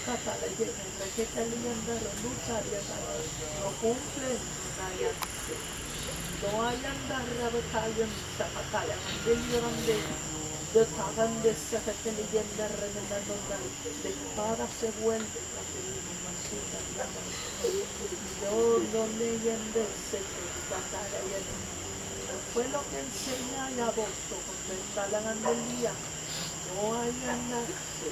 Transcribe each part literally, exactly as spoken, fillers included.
no cumple Nayanse. No hay andar batallan sa batalla. Mandel yorande de tagan de sa leyenda remenando de para se vuelve la masita llama. Yo no leyende se batalla y fue lo que enseña a Agosto cuando instalan el día. No hay andar se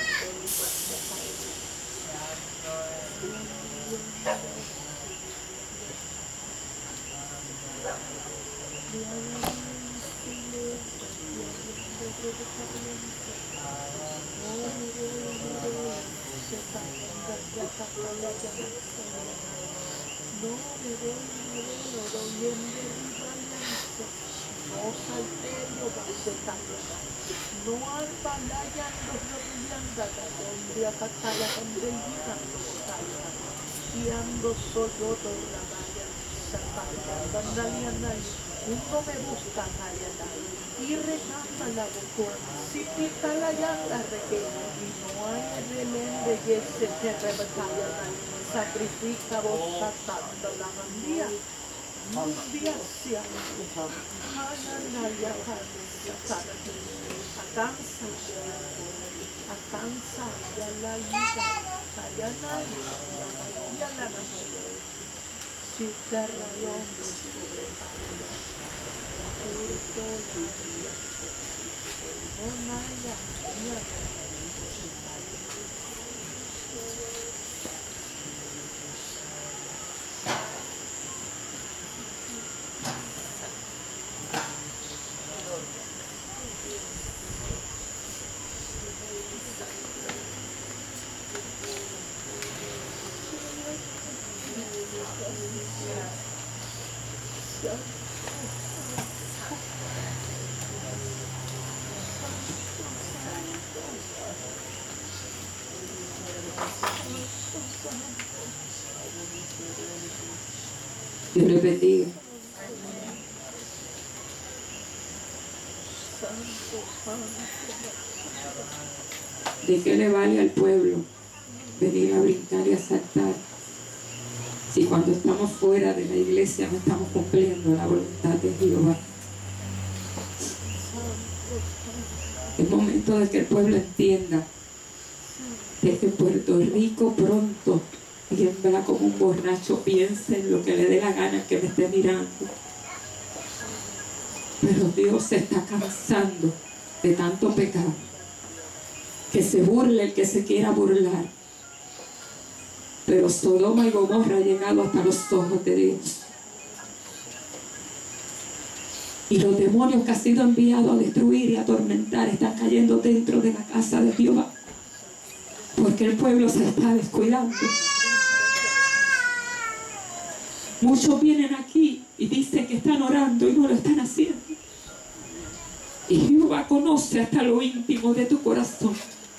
no hay balaya los rodeando donde acatala con el gigante y ando solo toda la valla zapalla bandaliana uno me gusta callada y recanta la boca si pica la llanta requena y no hay relén de ese que rebetalla sacrifica vos atando la mandía mundia se anaya acansa acansa ya la vida ya la ya la si terra yondo sobre oh naya ya Dios les bendiga. ¿De qué le vale al pueblo venir a brincar y a saltar si cuando estamos fuera de la iglesia no estamos cumpliendo la voluntad de Jehová? Es momento de que el pueblo entienda de que Puerto Rico pronto tiembla como un borracho, piense en lo que le dé la gana al que me esté mirando. Pero Dios se está cansando de tanto pecado. Que se burle el que se quiera burlar. Pero Sodoma y Gomorra ha llegado hasta los ojos de Dios. Y los demonios que ha sido enviado a destruir y atormentar están cayendo dentro de la casa de Jehová. Porque el pueblo se está descuidando. Muchos vienen aquí y dicen que están orando y no lo están haciendo. Y Jehová conoce hasta lo íntimo de tu corazón.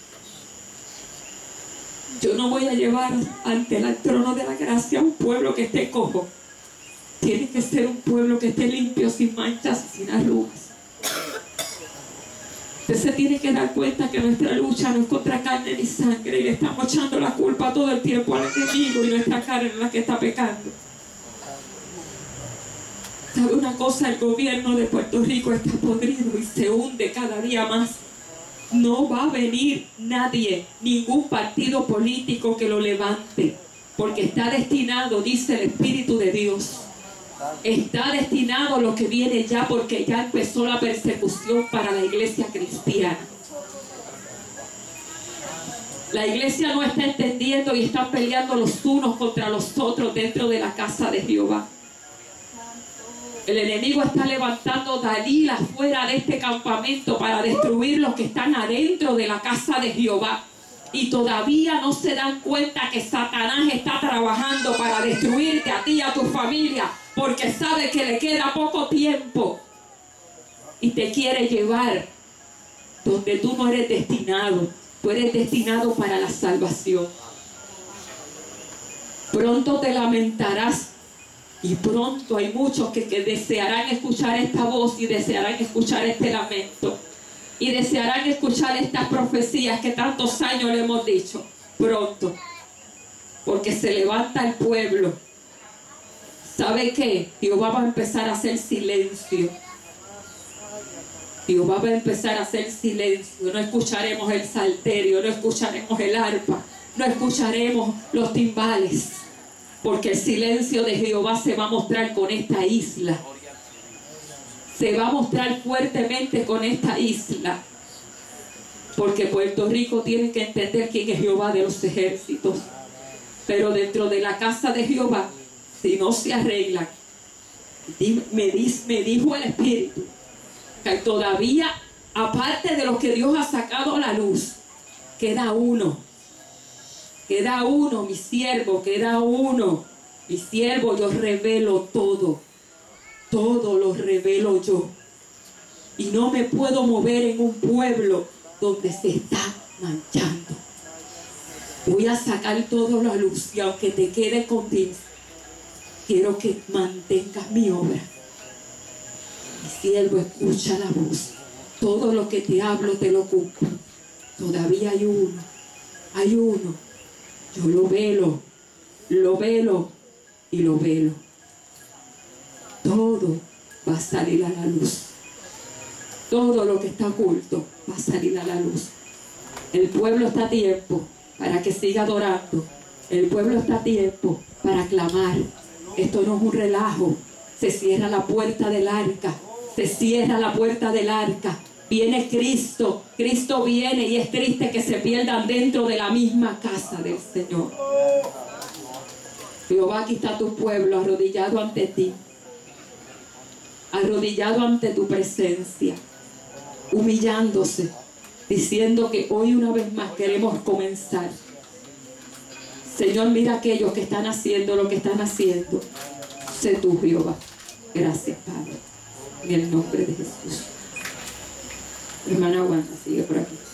Yo no voy a llevar ante el trono de la gracia a un pueblo que esté cojo. Tiene que ser un pueblo que esté limpio, sin manchas y sin arrugas. Usted se tiene que dar cuenta que nuestra lucha no es contra carne ni sangre y le estamos echando la culpa todo el tiempo al enemigo y nuestra carne es la que está pecando. ¿Sabe una cosa? El gobierno de Puerto Rico está podrido y se hunde cada día más. No va a venir nadie, ningún partido político que lo levante, porque está destinado, dice el Espíritu de Dios, está destinado lo que viene ya, porque ya empezó la persecución para la iglesia cristiana. La iglesia no está entendiendo y están peleando los unos contra los otros dentro de la casa de Jehová. El enemigo está levantando Dalila fuera de este campamento para destruir los que están adentro de la casa de Jehová. Y todavía no se dan cuenta que Satanás está trabajando para destruirte a ti y a tu familia, porque sabe que le queda poco tiempo y te quiere llevar donde tú no eres destinado. Tú eres destinado para la salvación. Pronto te lamentarás. Y pronto hay muchos que, que desearán escuchar esta voz y desearán escuchar este lamento. Y desearán escuchar estas profecías que tantos años le hemos dicho. pronto, porque se levanta el pueblo. ¿Sabe qué? Jehová va a empezar a hacer silencio. Jehová va a empezar a hacer silencio. No escucharemos el salterio, no escucharemos el arpa, no escucharemos los timbales, porque el silencio de Jehová se va a mostrar con esta isla. Se va a mostrar fuertemente con esta isla. Porque Puerto Rico tiene que entender quién es Jehová de los ejércitos. Pero dentro de la casa de Jehová, si no se arreglan, me, me dijo el Espíritu, que todavía, aparte de lo que Dios ha sacado a la luz, queda uno. Queda uno, mi siervo, queda uno. Mi siervo, yo revelo todo. Todo lo revelo yo. Y no me puedo mover en un pueblo donde se está manchando. Voy a sacar todo a la luz. Y aunque te quede contigo, quiero que mantengas mi obra. Mi siervo, escucha la voz. Todo lo que te hablo te lo cumplo. Todavía hay uno. Hay uno. Yo lo velo. Lo velo. Y lo velo. Todo va a salir a la luz. Todo lo que está oculto va a salir a la luz. El pueblo está a tiempo para que siga adorando. El pueblo está a tiempo para clamar. Esto no es un relajo. Se cierra la puerta del arca. Se cierra la puerta del arca. Viene Cristo. Cristo viene y es triste que se pierdan dentro de la misma casa del Señor. Jehová, aquí está tu pueblo arrodillado ante ti. Arrodillado ante tu presencia. Humillándose. Diciendo que hoy una vez más queremos comenzar. Señor, mira aquellos que están haciendo lo que están haciendo. Sé tú, Jehová. Gracias, Padre. En el nombre de Jesús. Hermana Wanda, sigue por aquí.